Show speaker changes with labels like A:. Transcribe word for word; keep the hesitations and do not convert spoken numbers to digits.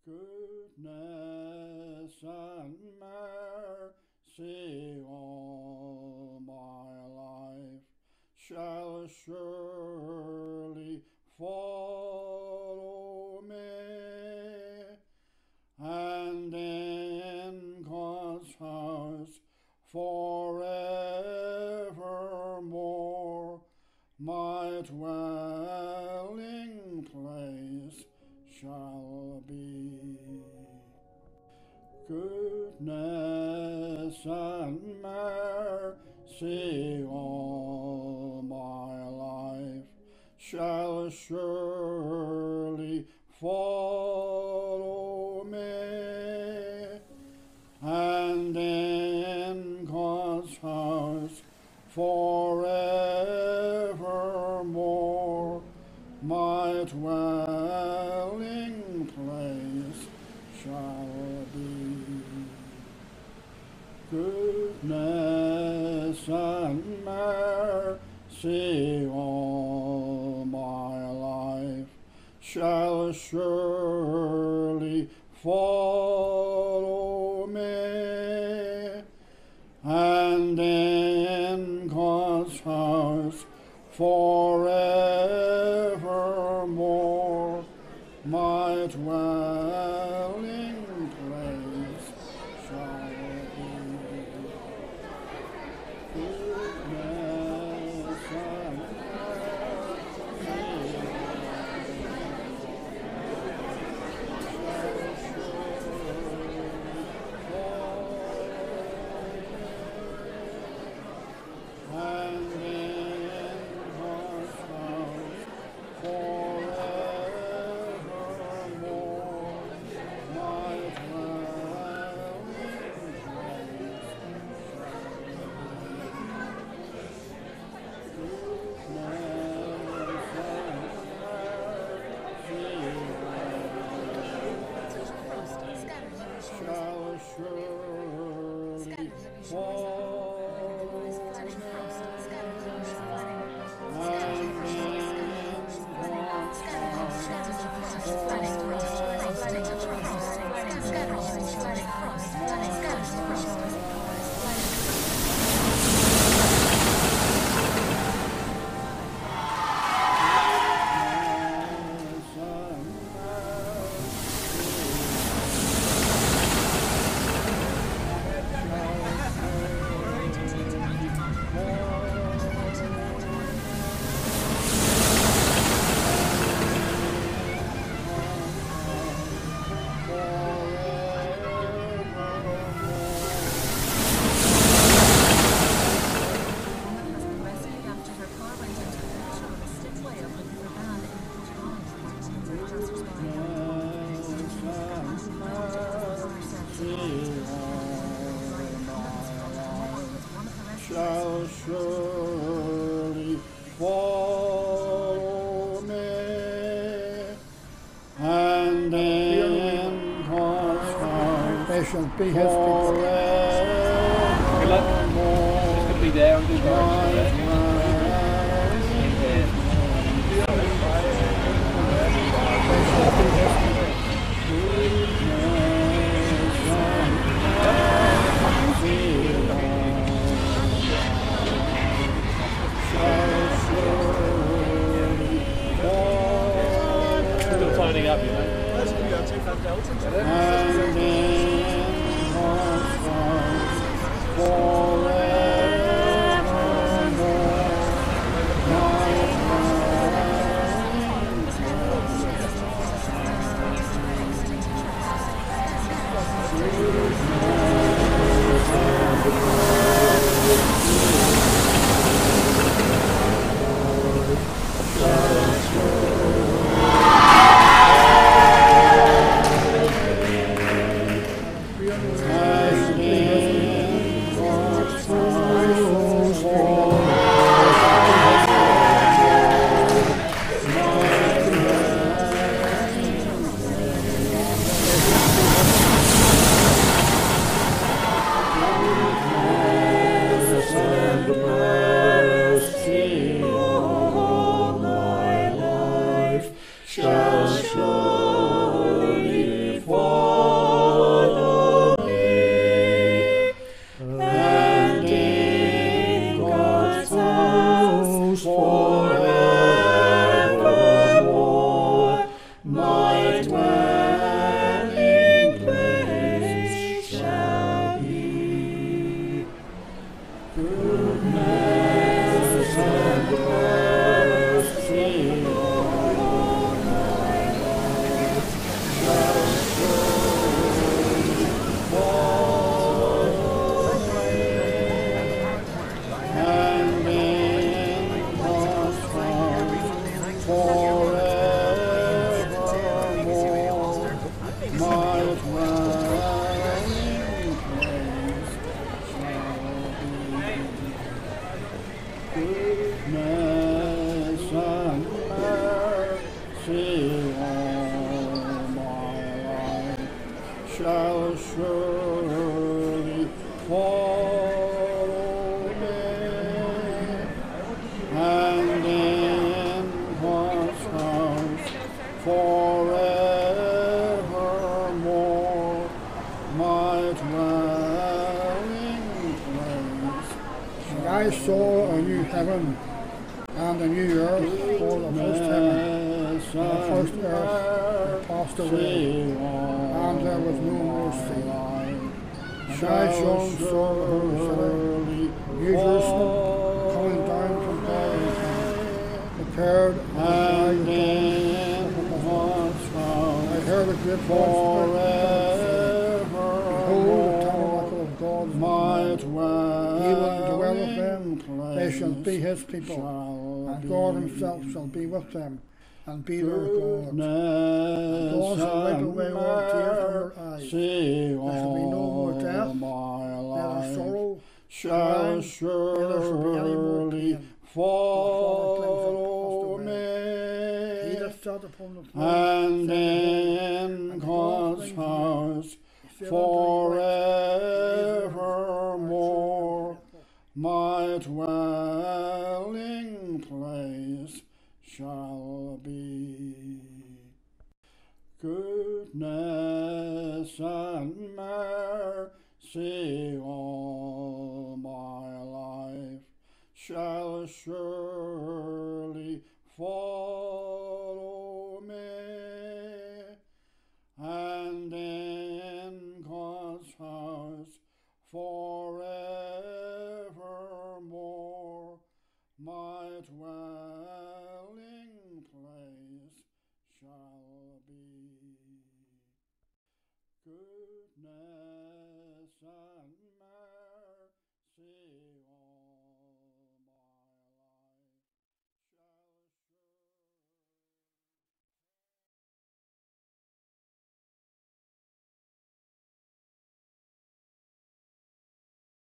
A: Goodness and mercy all my life shall surely follow me, and in God's house forevermore my dwelling place shall be. Goodness and mercy all my life shall surely follow me, and in God's house forevermore my dwelling place shall be. Goodness and mercy all my life shall surely follow me, and in God's house forevermore my dwelling place shall be. Goodness and shall surely follow me, and in God's house
B: they shall be his people.
A: Good luck.
C: Just gonna be there and do that. Signing up, you know.
A: And in God's house forevermore Goodness and mercy all my life shall surely follow me, and in God's house forevermore my dwelling place.
B: And I saw a new heaven and a new earth, for the first heaven and the first earth had passed away, and there was no more sea. And I saw saw the holy city, New Jerusalem, coming down from God, prepared as
A: And
B: bride
A: in God's
B: I
A: house
B: heard a great voice from heaven, behold, the tabernacle of God is with
A: my
B: men. He will dwell with them,
A: dwelling
B: they shall be
A: place
B: his people,
A: shall
B: and God
A: be
B: himself shall be with them, and be their God.
A: goodness
B: God shall wipe
A: and
B: away all tears from their eyes.
A: mercy
B: There shall be no more
A: all
B: death,
A: my
B: neither
A: life
B: sorrow,
A: shall
B: crying, neither shall be any more
A: surely
B: pain,
A: follow
B: He
A: me,
B: that sat upon the throne
A: and
B: said, Behold,
A: in
B: and
A: God's
B: things new.
A: house
B: He said unto me, Write,
A: forevermore my dwelling place shall be. Goodness and mercy all my life shall surely follow me, and in God's house forevermore my dwelling place shall be. Goodness and